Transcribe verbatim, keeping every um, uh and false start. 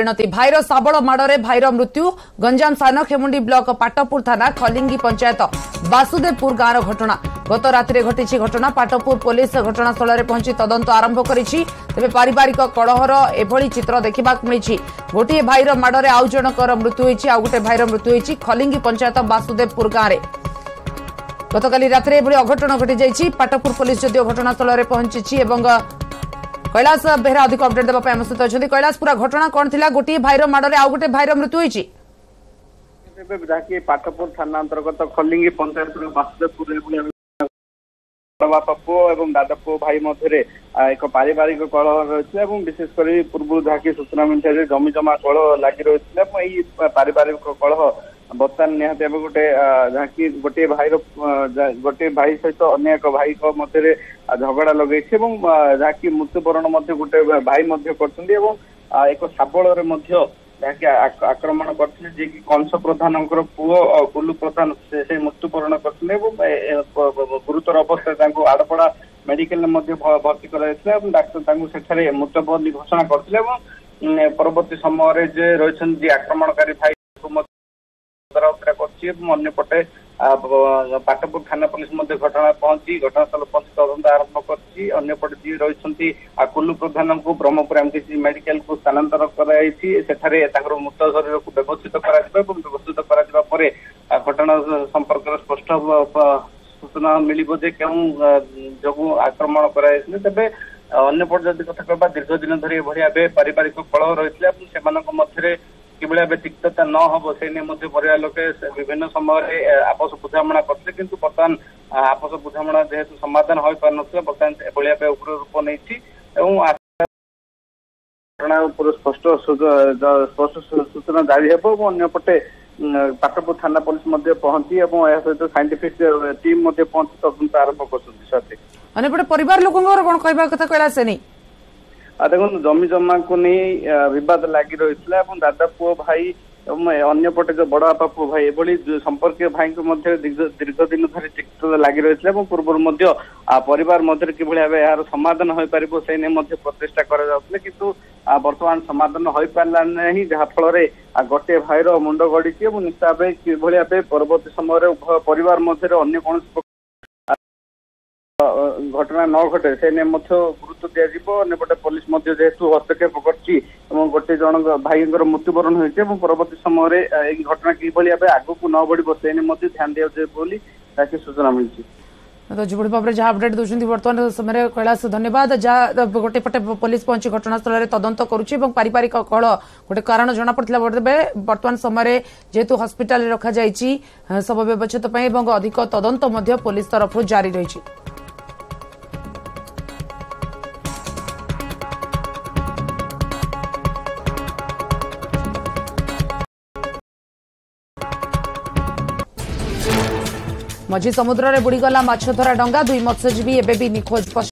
परिणति भाईर साबल माड़े भाईर मृत्यु गंजाम सानखेमुंडी ब्लॉक पाटपुर थाना खलिंगी पंचायत बासुदेवपुर गाँव घटना गत राति घटी घटना पाटपुर पुलिस घटनास्थल में पहुंची तदंत आरंभ करिछि। तेबे पारिवारिक कलहर एभली चित्र देखा मिली गोटे भाईर माड़े आउ जनकर मृत्यु होइछि आउ गोटे भाईर मृत्यु होइछि खलिंगी पंचायत बासुदेवपुर गाँव में गतकाली राति एभली अघटन घटी जाइछि। पाटपुर पुलिस जदिओ घटनास्थल में पहुंची एवं कैलाश बेहरा अधिक अपडेट देवाई आम सहित अच्छा कैलाश पूरा घटना कौन थी गोटे भाईर माड़े आउ गोटे भाईर मृत्यु होइछि जहाँकि पाटपुर थाना अंतर्गत खलिंगी पंचायत बासुदेवपुर बापा पुओ और दादा पुओ भाई मध्य एक पारिवारिक कलह रही विशेषकर पूर्व जहाँकि सूचना मिलता जमी जमा कलह लगी रही पारिवारिक कलह बर्तमान निहत गोटे जहाँकि गोटे भाई गोटे भाई सहित अन्य एक भाई मध्य झगड़ा लगे जहाँकि मृत्युवरण गोटे भाई कर एक शाबल जहाँकि आक्रमण करते जी कंस प्रधान पुओ कुलू प्रधान से मृत्युवरण करते गुरुतर अवस्था आड़पड़ा मेडिकल भर्ती कर डाक्तर मृत बोली घोषणा करते परवर्ती समय जे रही आक्रमणकारी भाई करपटे पाटपुर थाना पुलिस घटना पहुंची घटनास्थल पहुंची तदंत आरंभ करपटे जी रही कुलू प्रधान को ब्रह्मपुर एमकेसी मेडिकल को स्थानांतर कर मृत शरीर को व्यवस्थित व्यवस्थित घटना संपर्क स्पष्ट सूचना मिल जो आक्रमण करे अंपटे जदि कथा कहवा दीर्घ दिन धरी भाई पारिवारिक कलह रही से किभली तिक्तता न हम से परिवार लोके विभिन्न समय आपस बुझामणा करते किंतु बर्तमान आपस बुझामणा जेहेतु समाधान हो पार ना बर्तमान एभली उग्र रूप नहीं स्पष्ट स्पष्ट सूचना जारी होपटे पाटपुर थाना पुलिस पहुंची सहित साइंटिफिक टीम पहुंची तदंत आरंभ कर परिवार लोकंर कौन कहवा कथा कैलाश नहीं देखो जमी जमा को नहीं बद लगी रही दादा पुओ भाई अंपटे जो बड़ बापा पुओ भाई एभली संपर्क भाई दीर्घ दिन धरी तिक्त लगी रही पूर्व परिवार मध्य कि यार समाधान हो पार से प्रचेषा किंतु बर्तमान समाधान हो पारा नहीं जहाँफल गोटे भाईर मुंड गड़ी निश्चित भाव कि परवर्ती समय परिवार मध्य अन्य कौन घटना न घटे से गुरुत्व दिज्पटे पुलिस जेहेतु हस्तक्षेप कर गोटे जन भाई मृत्युवरण होती परवर्ती समय घटना किभली आग को न बढ़ से ध्यान दिया सूचना मिली तो जो भाव में जहाँ अपडेट दूसरी बर्तमान समय कैलाश धन्यवाद जहाँ गोटे पटे पुलिस पहुंची घटनास्थल में तदंत करुच्ची पारिवारिक कलह गोटे कारण जना पड़ा बर्तमान समय जेहेतु हस्पिटाल रखा जाइए शव व्यवच्छेद अधिक तदंत पुलिस तरफ जारी रही। मझी समुद्र में बुड़ीगला माछ धरा डंगा दुई मत्स्यजीवी एबे भी निखोज।